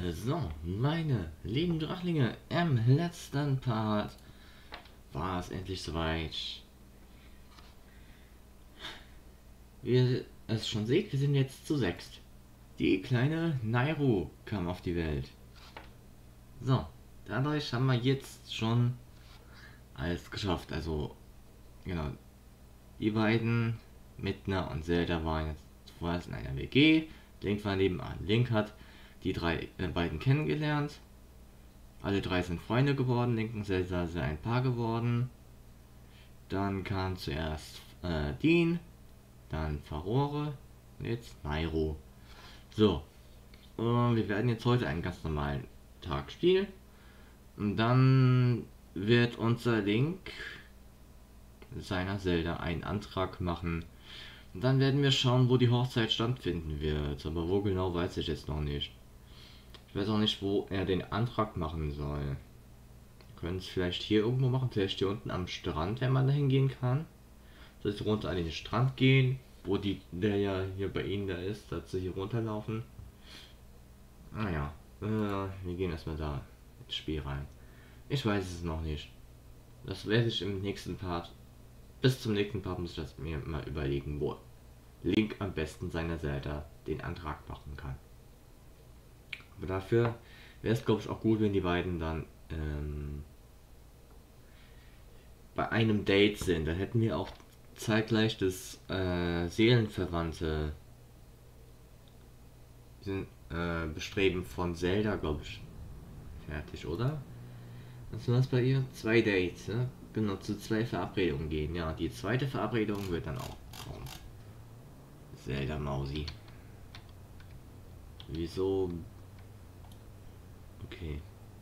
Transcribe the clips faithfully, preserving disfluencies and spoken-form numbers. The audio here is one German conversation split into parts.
So, meine lieben Drachlinge, im letzten Part war es endlich soweit. Wie ihr es schon seht, wir sind jetzt zu sechst. Die kleine Nairo kam auf die Welt. So, dadurch haben wir jetzt schon alles geschafft. Also, genau, die beiden, Midna und Zelda, waren jetzt vorerst in einer W G. Link war nebenan. Link hat die drei äh, beiden kennengelernt. Alle drei sind Freunde geworden. Link und Zelda sind ein Paar geworden. Dann kam zuerst äh, Dean, dann Farore und jetzt Nairo. So, äh, wir werden jetzt heute einen ganz normalen Tag spielen. Und dann wird unser Link seiner Zelda einen Antrag machen. Und dann werden wir schauen, wo die Hochzeit stattfinden wird. Aber wo genau, weiß ich jetzt noch nicht. Ich weiß auch nicht, wo er den Antrag machen soll. Wir können es vielleicht hier irgendwo machen, vielleicht hier unten am Strand, wenn man da hingehen kann. Soll ich runter an den Strand gehen, wo die, der ja hier bei ihnen da ist, dass sie hier runterlaufen. Naja, äh, wir gehen erstmal da ins Spiel rein. Ich weiß es noch nicht. Das werde ich im nächsten Part. Bis zum nächsten Part muss ich das mir mal überlegen, wo Link am besten seiner Zelda den Antrag machen kann. Aber dafür wäre es, glaube ich, auch gut, wenn die beiden dann ähm, bei einem Date sind. Dann hätten wir auch zeitgleich das äh, Seelenverwandte sind, äh, Bestreben von Zelda, glaube ich, fertig, oder? Was war das bei ihr? Zwei Dates, ne? Genau, zu zwei Verabredungen gehen. Ja, die zweite Verabredung wird dann auch kommen. Zelda Mausi. Wieso? Okay.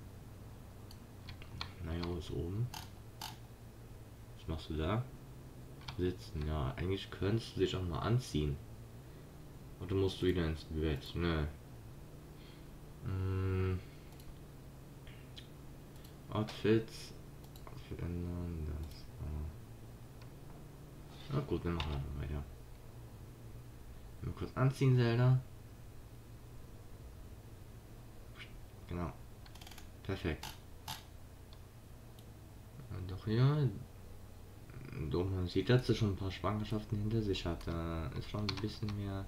Naja, ist oben. Was machst du da? Sitzen, ja. Eigentlich könntest du dich auch mal anziehen. Oder musst du wieder ins Bett? Nö. Hm. Outfits. Outfit ändern. Das. Na gut, dann machen wir weiter. Mal kurz anziehen, Zelda. Genau. Perfekt. Und doch hier. Doch, man sieht, dass sie schon ein paar Schwangerschaften hinter sich hat. Da ist schon ein bisschen mehr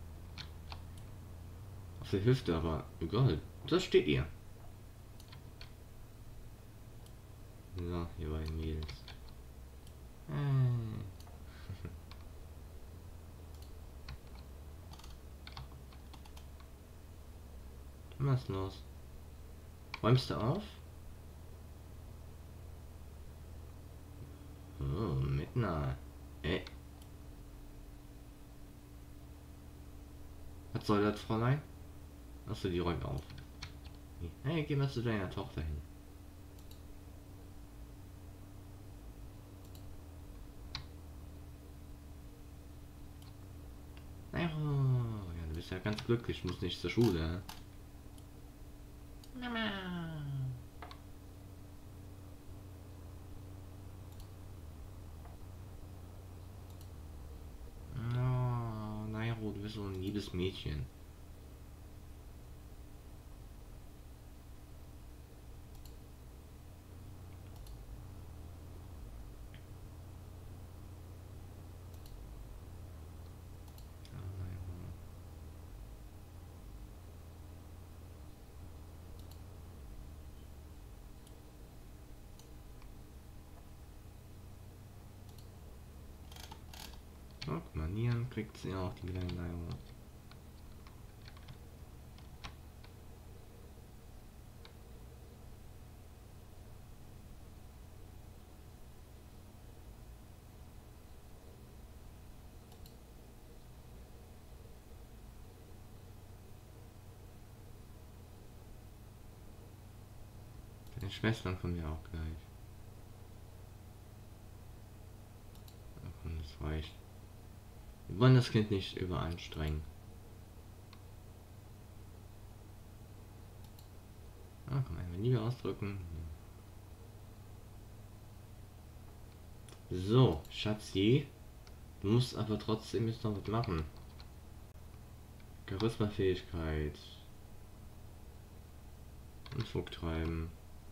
auf der Hüfte, aber egal. Das steht ihr. So, hier beiden Mädels. Hm. Was ist los? Räumst du auf? Oh, mit einer. Ey. Was soll das, Fräulein? Achso, die räumt auf. Hey, geh mal zu deiner Tochter hin. Oh, ja, du bist ja ganz glücklich, muss nicht zur Schule. Mama. Oh, Nairo, du bist so ein liebes Mädchen. Oh, Manieren kriegt sie auch, die kleine Nairo. Deine Schwestern von mir auch gleich. Ja, komm, das reicht. Wir wollen das Kind nicht überanstrengen. Ah, komm, einmal Liebe ausdrücken. So, Schatzi. Du musst aber trotzdem jetzt noch was machen. Charisma-Fähigkeit. Unfug treiben.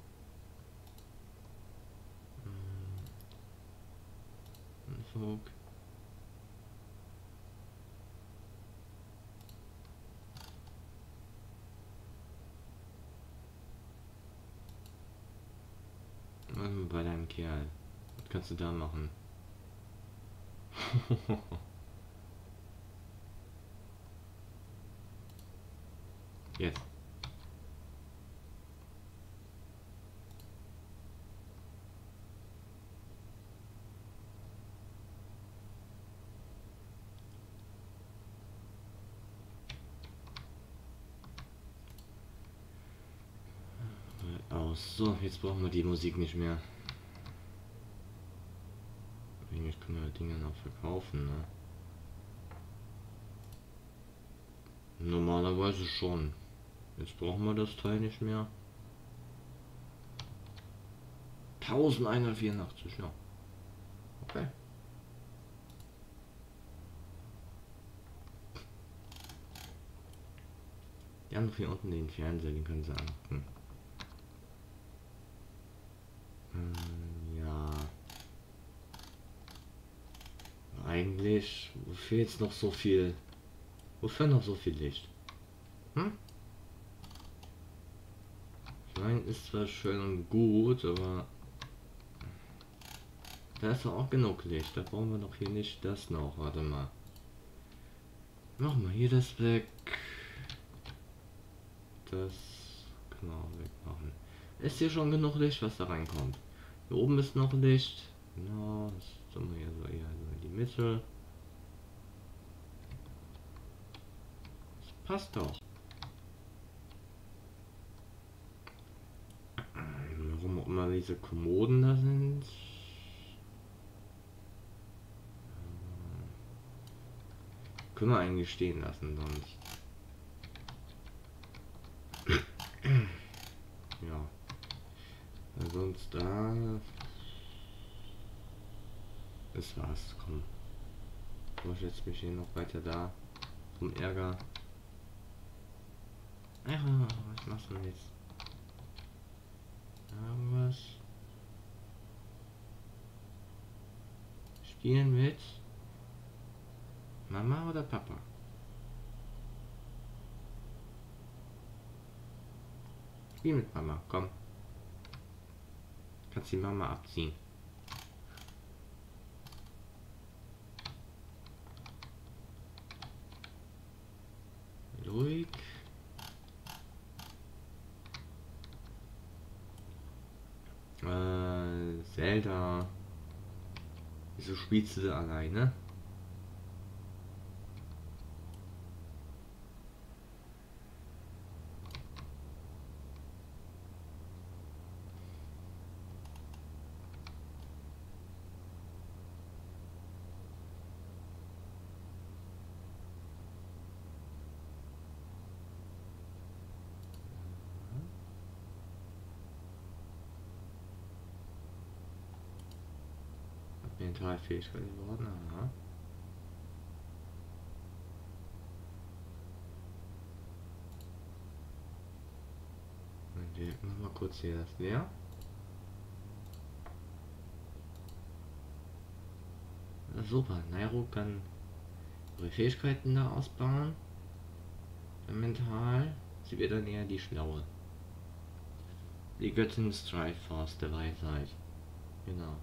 Unfug. Was bei deinem Kerl? Was kannst du da machen? Jetzt. Aus. So, jetzt brauchen wir die Musik nicht mehr. Eigentlich können wir Dinge noch verkaufen, ne? Normalerweise schon. Jetzt brauchen wir das Teil nicht mehr. elfhundertvierundachtzig, ja. Okay. Die haben noch hier unten den Fernseher, den können sie angucken. Hm, ja. Eigentlich, wofür jetzt noch so viel? Wofür noch so viel Licht? Hm? Ich meine, ist zwar schön und gut, aber da ist doch auch genug Licht. Da brauchen wir doch hier nicht das noch. Warte mal. Machen wir hier das weg. Das können wir auch wegmachen. Ist hier schon genug Licht, was da reinkommt? Hier oben ist noch Licht. Genau, das tun wir hier so eher so in die Mitte. Das passt doch. Warum auch immer diese Kommoden da sind. Können wir eigentlich stehen lassen sonst. Ja. Sonst da. Das war's, komm. Ich jetzt mich hier noch weiter da. Zum Ärger. Ja, was machst du denn jetzt? Irgendwas. Spielen mit Mama oder Papa? Spiel mit Mama, komm. Kannst die Mama abziehen. Ruhig. Äh, Zelda. Wieso spielst du alleine? Mentalfähigkeit geworden, aha. Und wir machen mal kurz hier das leer. Na super, Nairo kann ihre Fähigkeiten da ausbauen. Mental. Sie wird dann eher die Schlaue. Die Göttin Strikeforce der Weisheit. Genau.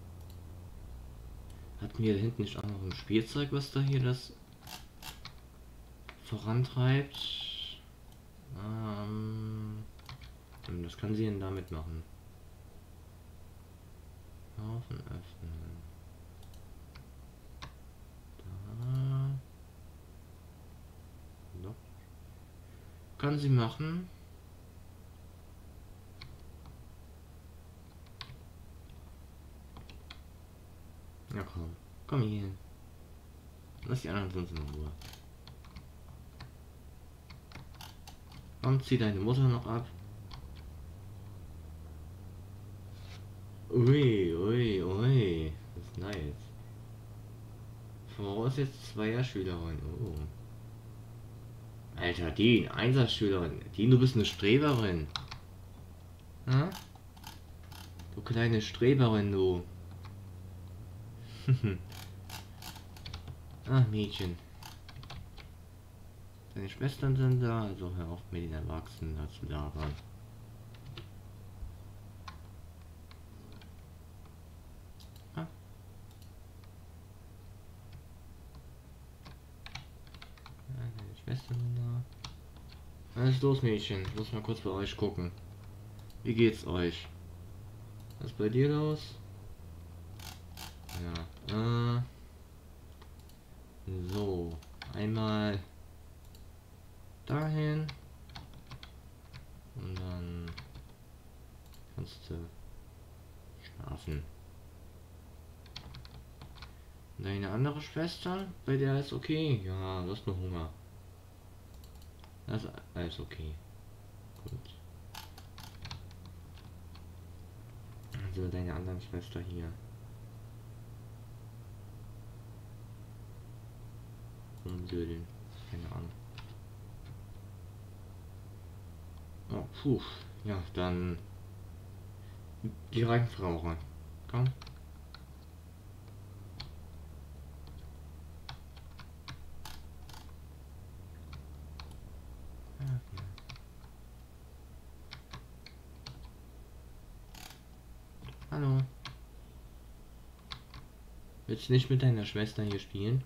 Hatten wir da hinten nicht auch noch ein Spielzeug, was da hier das vorantreibt? Ähm, das kann sie denn damit machen. Haufen öffnen. Da. So. Kann sie machen. Ja komm, komm hier hin. Lass die anderen sonst in Ruhe. Komm, zieh deine Mutter noch ab. Ui, ui, ui. Das ist nice. Voraus jetzt Zweierschülerin. Oh. Alter, die Einserschülerin. Die, du bist eine Streberin. Hm? Du kleine Streberin, du. Ah, Mädchen. Deine Schwestern sind da, also hör auf mit den Erwachsenen da zu labern. Ah. Ja, deine Schwestern sind da. Was ist los, Mädchen? Ich muss mal kurz bei euch gucken. Wie geht's euch? Was ist bei dir los? Ja, äh. So. Einmal dahin. Und dann kannst du schlafen. Deine andere Schwester, bei der ist okay. Ja, du hast nur Hunger. Das ist alles okay. Gut. Also deine andere Schwester hier. Umsödeln. Keine Ahnung. Oh, puh. Ja, dann die Reihenfrau ran. Komm. Ah, ja. Hallo. Willst du nicht mit deiner Schwester hier spielen?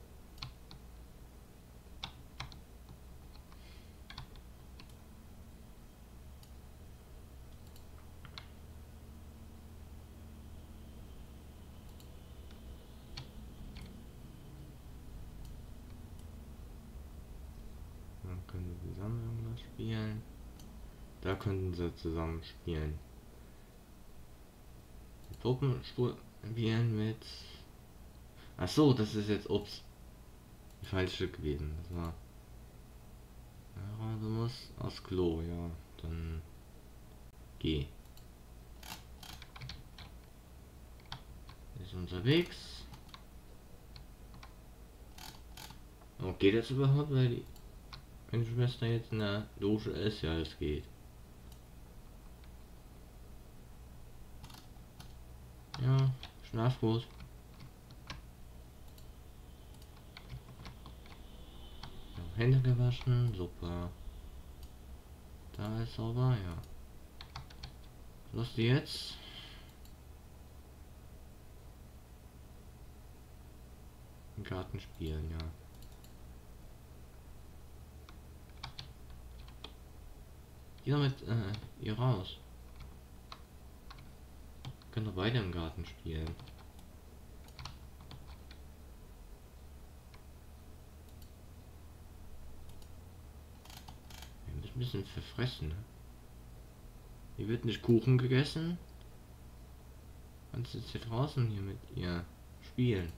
Dann können sie zusammen irgendwas spielen. Da könnten sie zusammen spielen. Puppen spielen mit. Ach so, das ist jetzt ups. Falsche gewesen. Das war. Ja, du musst aufs Klo, ja. Dann geh. Ist unterwegs. Oh, geht das überhaupt, weil die meine Schwester jetzt in der Dusche ist? Ja, es geht. Ja, schlaf gut. Ja, Hände gewaschen, super. Da ist sauber, ja. Was du jetzt? Im Garten spielen, ja. Geh doch mit äh, ihr raus. Können doch beide im Garten spielen. Wir müssen ein bisschen verfressen. Ne? Hier wird nicht Kuchen gegessen. Kannst jetzt hier draußen hier mit ihr spielen.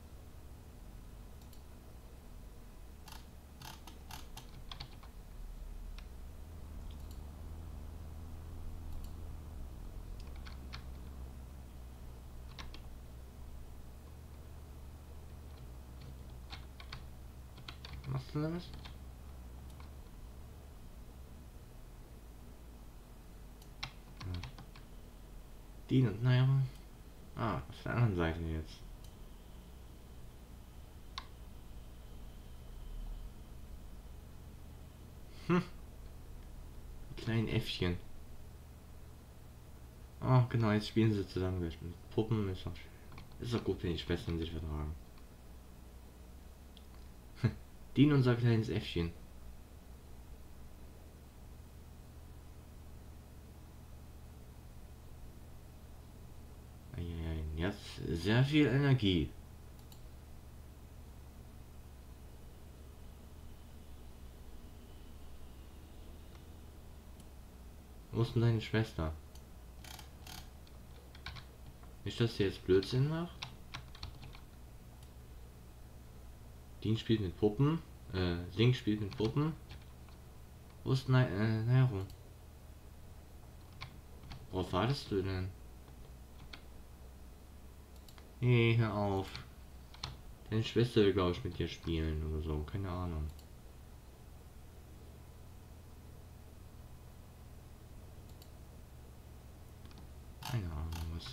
Machst du das? Ja. Die und naja. Ah, auf der anderen Seite jetzt. Hm. Die kleinen Äffchen. Oh, genau, jetzt spielen sie zusammen mit Puppen. Ist doch, ist doch gut, wenn die Schwestern sich vertragen. Die und unser kleines Äffchen. Eieiei, jetzt sehr viel Energie. Wo ist denn deine Schwester? Nicht, dass sie jetzt Blödsinn macht? Dean spielt mit Puppen. Äh, Link spielt mit Puppen. Wo ist Nai äh, Nairo? Worauf wartest du denn? Nee, hör auf. Deine Schwester will, glaube ich, mit dir spielen oder so. Keine Ahnung.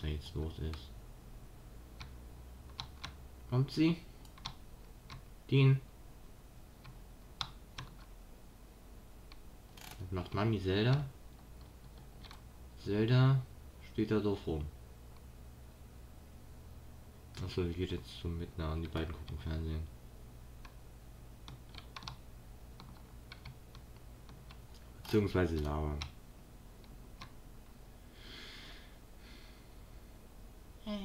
was da jetzt los ist. Kommt sie? Dean? Was macht Mami Zelda? Zelda steht da doof rum. Achso, die geht jetzt so mit nah an, die beiden gucken Fernsehen. Beziehungsweise labern. Hey.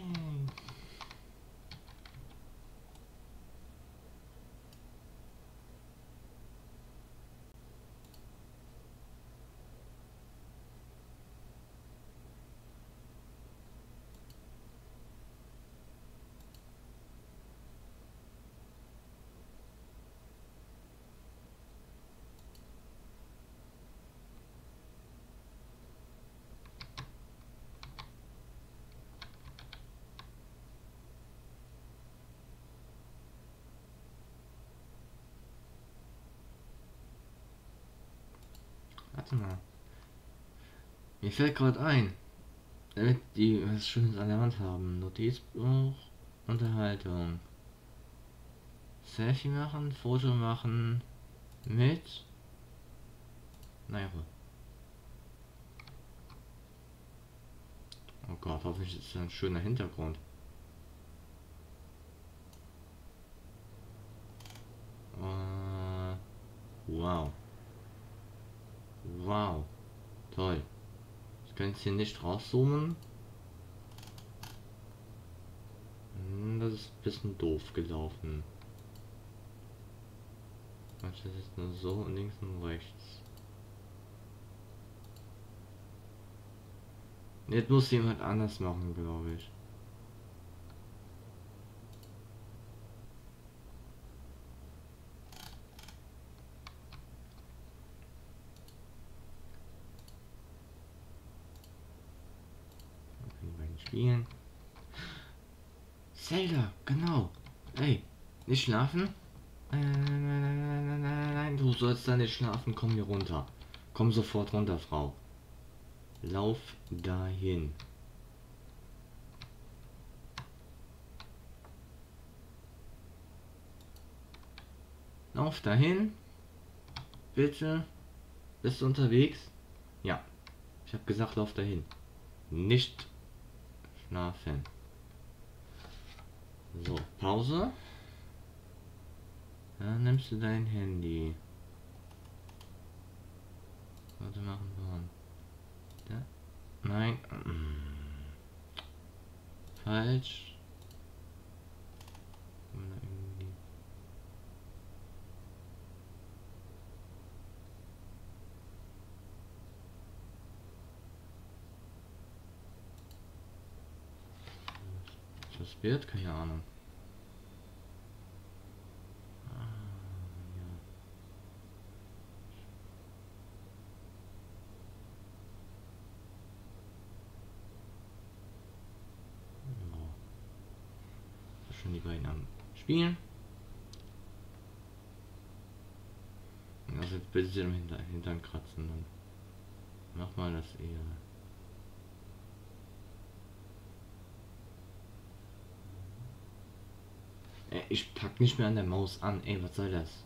Warte mal. Mir fällt gerade ein, damit die was Schönes an der Wand haben. Notizbuch, Unterhaltung. Selfie machen, Foto machen mit Naja. Oh Gott, hoffentlich ist das ein schöner Hintergrund. Uh, wow. Wow. Toll. Ich kann jetzt hier nicht rauszoomen. Das ist ein bisschen doof gelaufen. Das ist nur so und links und rechts. Jetzt muss jemand anders machen, glaube ich. Die beiden spielen. Zelda, genau. Ey, nicht schlafen? Äh, nein, nein, nein, nein, nein, nein, du sollst da nicht schlafen. Komm hier runter. Komm sofort runter, Frau. Lauf dahin. Lauf dahin. Bitte. Bist du unterwegs? Ja. Ich habe gesagt, lauf dahin. Nicht schlafen. So, Pause. Dann nimmst du dein Handy. Warte, machen wir. Da. Nein. Falsch. Was wird? Keine Ahnung. Ah, ja. Oh. Schon die beiden am Spielen. Also jetzt bitte im Hinter Hintern kratzen, dann mach mal das eher. Ey, ich pack nicht mehr an der Maus an. Ey, was soll das?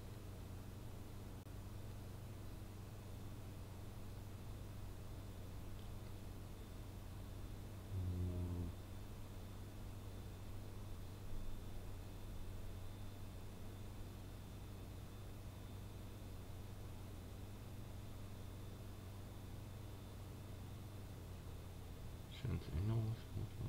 Schönes Erinnerungsfoto.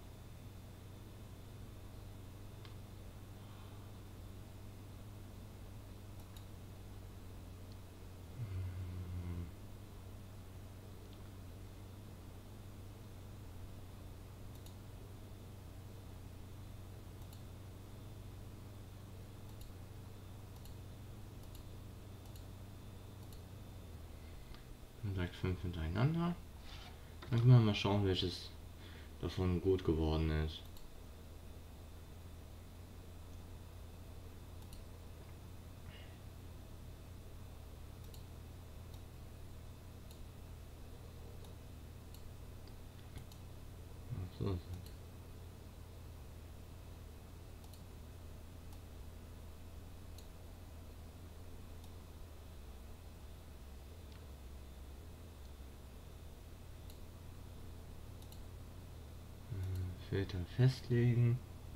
Direkt fünf hintereinander. Dann können wir mal schauen, welches davon gut geworden ist. Filter festlegen.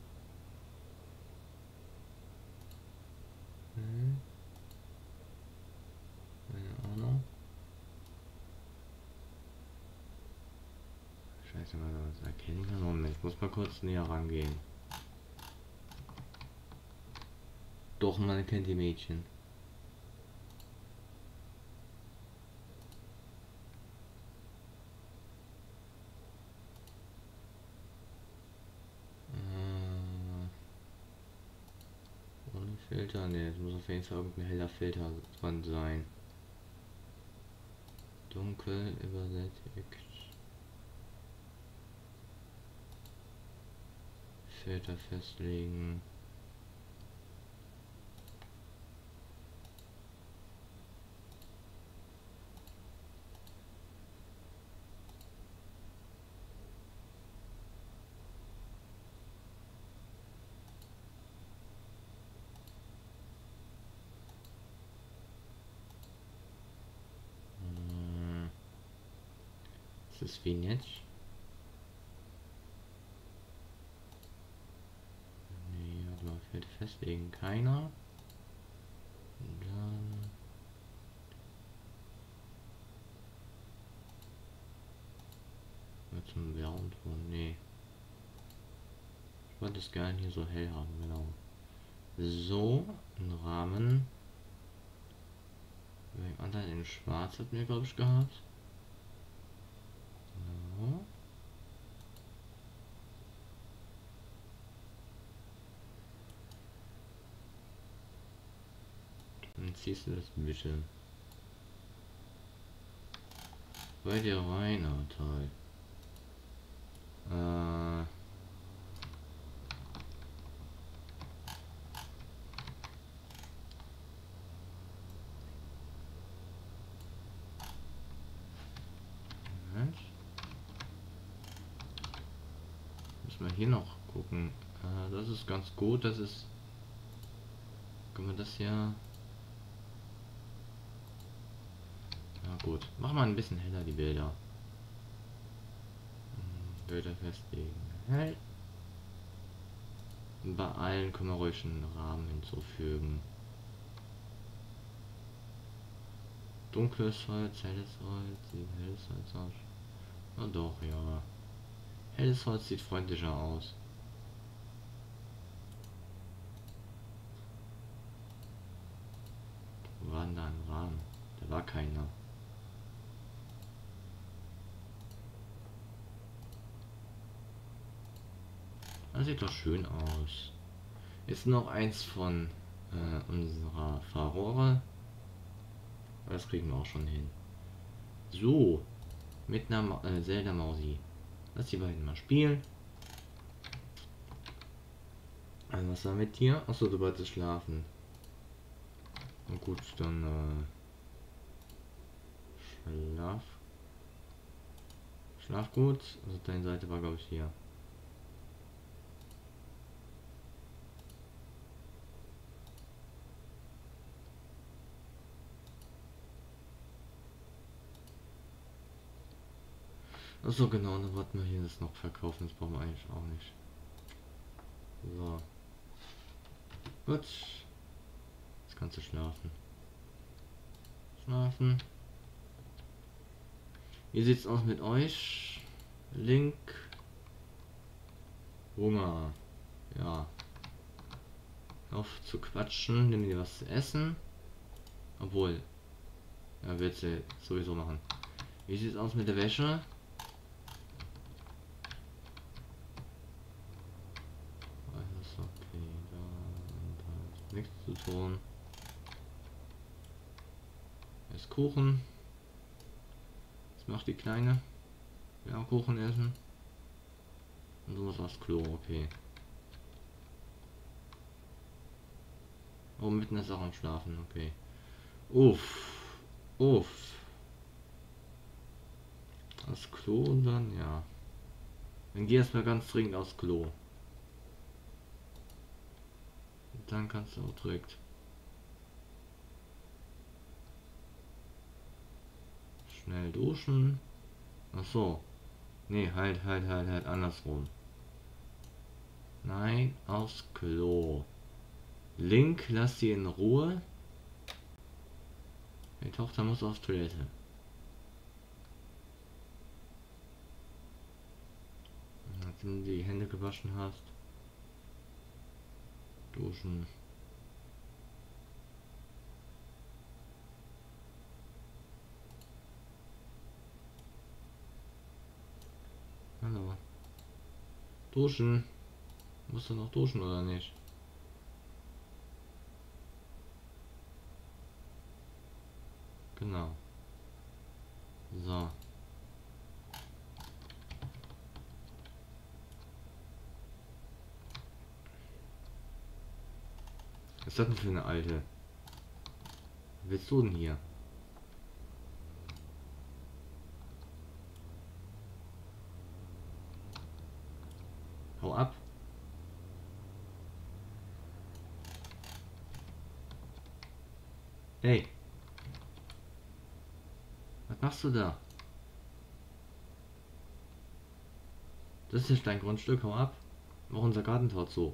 Hm. Keine Ahnung. Scheiße, mal das erkennen kann. Moment, ich muss mal kurz näher rangehen. Doch, man erkennt die Mädchen. Ohne Filter? Ne, es muss auf jeden Fall irgendein heller Filter dran sein. Dunkel, übersättigt. Filter festlegen. Hm. Ist das Vignette? Nee, warte mal, Filter festlegen. Keiner. Und dann zum Wärmton. Nee. Ich wollte es gerne hier so hell haben, genau. So, ein Rahmen. Den anderen in schwarz hatten wir, glaube ich, gehabt. Genau. Dann ziehst du das ein bisschen bei dir rein, oh toll. Äh. Moment. Müssen wir hier noch gucken. Äh, das ist ganz gut, das ist. Können wir das hier. Ja gut. Machen wir ein bisschen heller die Bilder. Hm, Bilder festlegen. Hell. Bei allen können wir ruhig einen Rahmen hinzufügen. Dunkles Holz, helles Holz, sieht helles Holz aus. Na doch, ja. Helles Holz sieht freundlicher aus. Wo war denn da ein Rahmen? Da war keiner. Das sieht doch schön aus. Ist noch eins von äh, unserer Fahrrohre. Aber das kriegen wir auch schon hin. So. Mit einer Ma äh, Zelda Mausi. Lass die beiden mal spielen. Also was war mit dir? Achso, du wolltest schlafen. Und gut, dann äh, Schlaf. Schlaf gut. Also deine Seite war glaube ich hier. Achso genau, dann warten wir hier das noch verkaufen. Das brauchen wir eigentlich auch nicht. So. Gut. Jetzt kannst du schlafen. Schlafen. Wie sieht's aus mit euch? Link. Hunger. Ja. Auf zu quatschen. Nimm dir was zu essen. Obwohl. Er wird sie sowieso machen. Wie sieht's aus mit der Wäsche? Alles okay. Da, da ist nichts zu tun. Ist Kuchen. Was macht die Kleine? Ja, Kuchen essen. Und sowas aufs Klo, okay. Oh, mitten ist auch am Schlafen, okay. Uff. Uff. Das Klo und dann, ja. Dann geh erstmal ganz dringend aufs Klo. Und dann kannst du auch direkt. Schnell duschen. Ach so. Nee, halt, halt, halt, halt, andersrum. Nein, aufs Klo. Link, lass sie in Ruhe. Die Tochter muss auf Toilette. Nachdem du die Hände gewaschen hast. Duschen. Hallo. Duschen. Musst du noch duschen oder nicht? Genau. So. Was ist das denn für eine alte? Was willst du denn hier? Hau ab. Hey. Was machst du da? Das ist nicht dein Grundstück, hau ab. Mach unser Gartentor zu.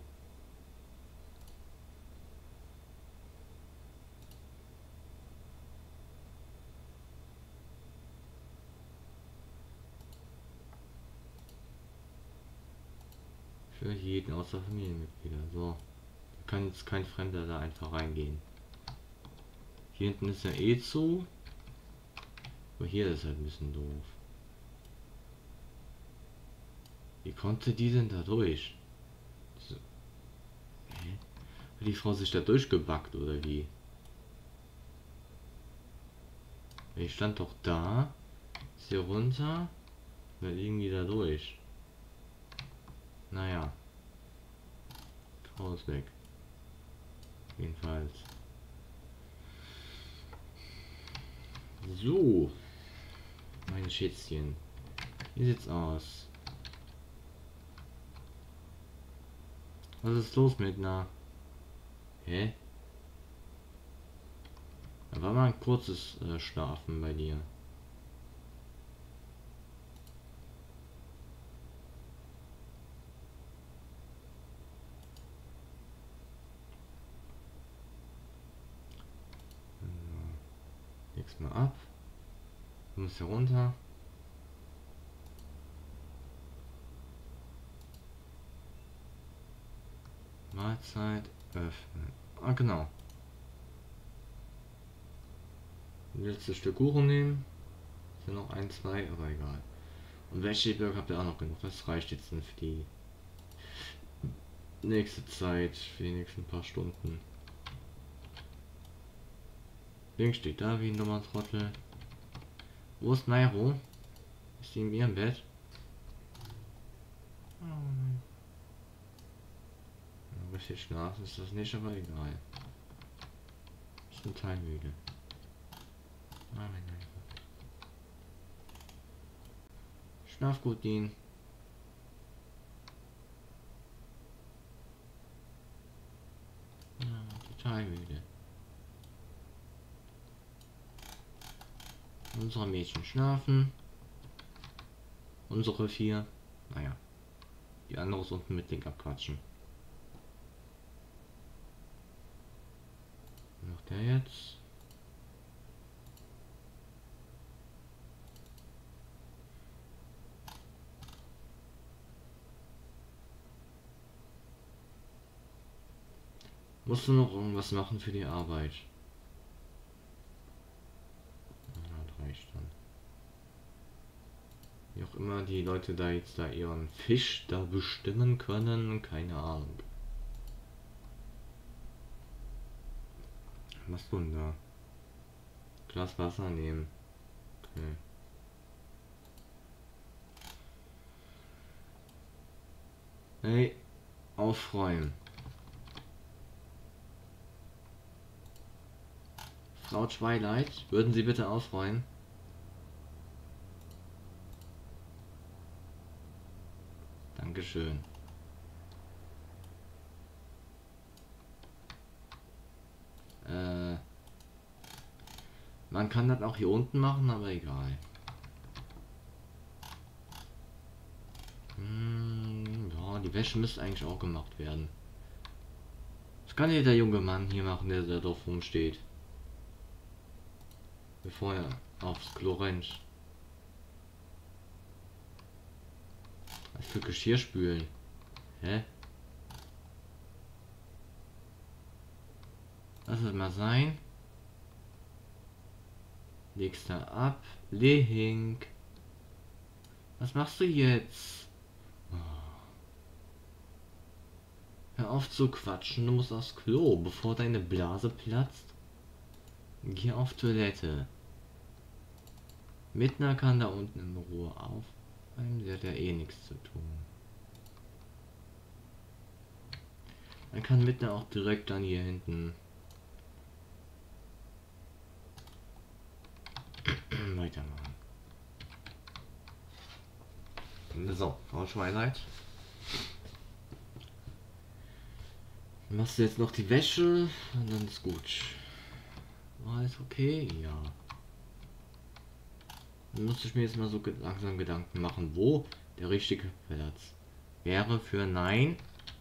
Für jeden außer Familienmitglieder. So. Da kann jetzt kein Fremder da einfach reingehen. Hier hinten ist ja eh zu. Aber hier ist halt ein bisschen doof. Wie konnte die denn da durch? So. Hä? Hat die Frau sich da durchgebackt oder wie? Ich stand doch da. Ist hier runter. Dann irgendwie da durch. Naja. Frau ist weg. Jedenfalls. So. Meine Schätzchen. Wie sieht's aus? Was ist los mit einer? Hä? Da war mal ein kurzes äh, Schlafen bei dir. Leg's mal ab. Du musst hier runter. Mahlzeit öffnen. Ah, genau. Letztes Stück Kuchen nehmen. Sind noch ein, zwei, aber egal. Und Veggie-Burger habt ihr auch noch genug. Das reicht jetzt für die nächste Zeit, für die nächsten paar Stunden. Link steht da wie ein dummer Trottel. Wo ist Nairo? Ist sie in ihrem Bett? Oh. Ja, richtig schlafen ist das nicht, aber egal. Ist ein Teil müde. Ah, mein Gott. Schlaf gut, Dean. Ja, total müde. Unsere Mädchen schlafen. Unsere vier. Naja. Die anderen unten mit Link abquatschen. Noch der jetzt. Musst du noch irgendwas machen für die Arbeit? Ja, reicht dann. Wie auch immer die Leute da jetzt da ihren Fisch da bestimmen können, keine Ahnung. Was tun da? Glas Wasser nehmen. Okay. Hey, aufräumen. Frau Twilight, würden Sie bitte aufräumen? Dankeschön. Äh, man kann das auch hier unten machen, aber egal. Hm, ja, die Wäsche müsste eigentlich auch gemacht werden. Was kann hier der junge Mann hier machen, der da drauf rumsteht? Bevor er aufs Klo rennt. Was für Geschirrspülen? Hä? Lass es mal sein. Legst da ab. Link. Was machst du jetzt? Oh. Hör auf zu quatschen, du musst aufs Klo, bevor deine Blase platzt. Geh auf Toilette. Mittner kann da unten in Ruhe aufräumen, der hat ja eh nichts zu tun. Man kann Mittner auch direkt dann hier hinten weitermachen. So, Frau Twilight. Machst du jetzt noch die Wäsche und dann ist gut. Alles okay? Ja. Dann muss ich mir jetzt mal so langsam Gedanken machen, wo der richtige Platz wäre für Nein.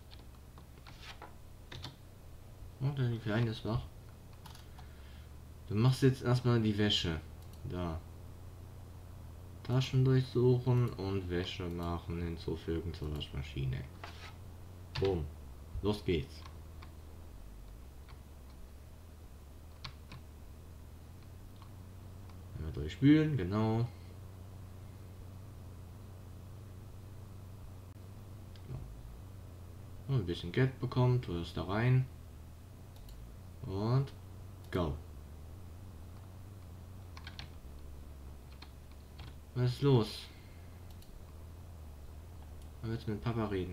Oh, der Kleine ist wach. Du machst jetzt erstmal die Wäsche. Da. Taschen durchsuchen und Wäsche machen, hinzufügen zur Waschmaschine. Boom. Los geht's. Einmal durchspülen, genau. So. Ein bisschen Geld bekommen, tu es da rein. Und go. Was ist los? Ich will jetzt mit Papa reden.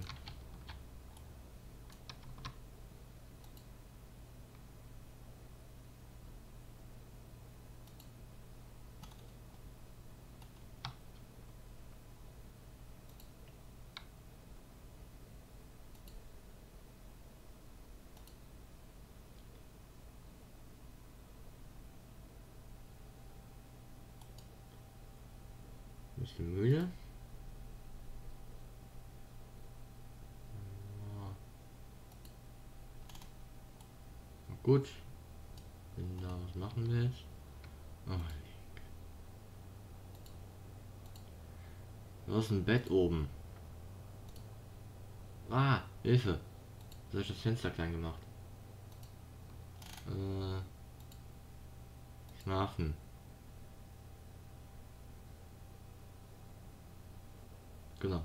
Bisschen müde. Na gut. Wenn du da was machen willst. Oh, Link. Du hast ein Bett oben. Ah, Hilfe. Soll ich das Fenster klein gemacht? Äh, schlafen. Genau.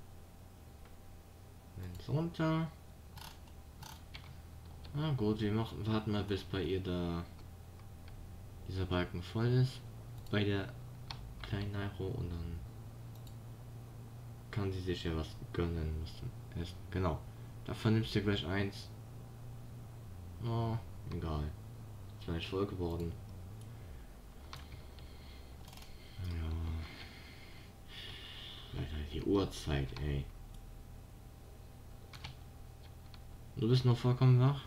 Jetzt runter. Na gut, wir machen, warten mal, bis bei ihr da dieser Balken voll ist. Bei der kleinen Nairo, und dann kann sie sich ja was gönnen müssen. Essen. Genau. Davon nimmst du gleich eins. Oh, egal. Ist vielleicht voll geworden. Ja. Alter, die Uhrzeit, ey. Du bist noch vollkommen wach?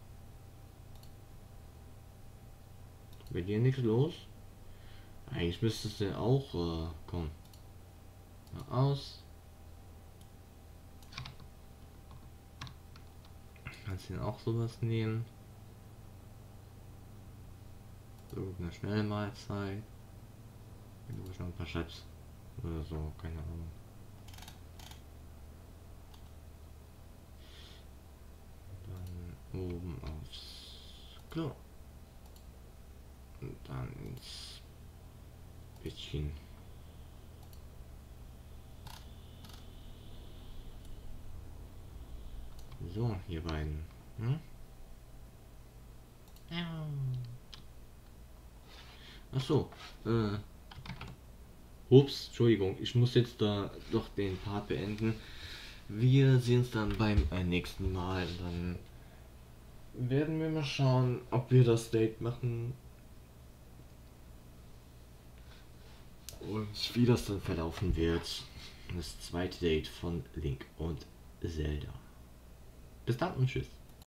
Bei dir nichts los? Eigentlich müsstest du auch, äh, komm. Mal aus. Kannst du auch sowas nehmen? So eine schnelle Mahlzeit. Du noch ein paar Chips oder so, keine Ahnung. Dann oben aufs Klo. Und dann ins Bettchen. So, ihr beiden. Hm? Ach so, äh. Ups, Entschuldigung, ich muss jetzt da doch den Part beenden. Wir sehen uns dann beim äh, nächsten Mal. Dann werden wir mal schauen, ob wir das Date machen. Und wie das dann verlaufen wird. Das zweite Date von Link und Zelda. Bis dann und tschüss.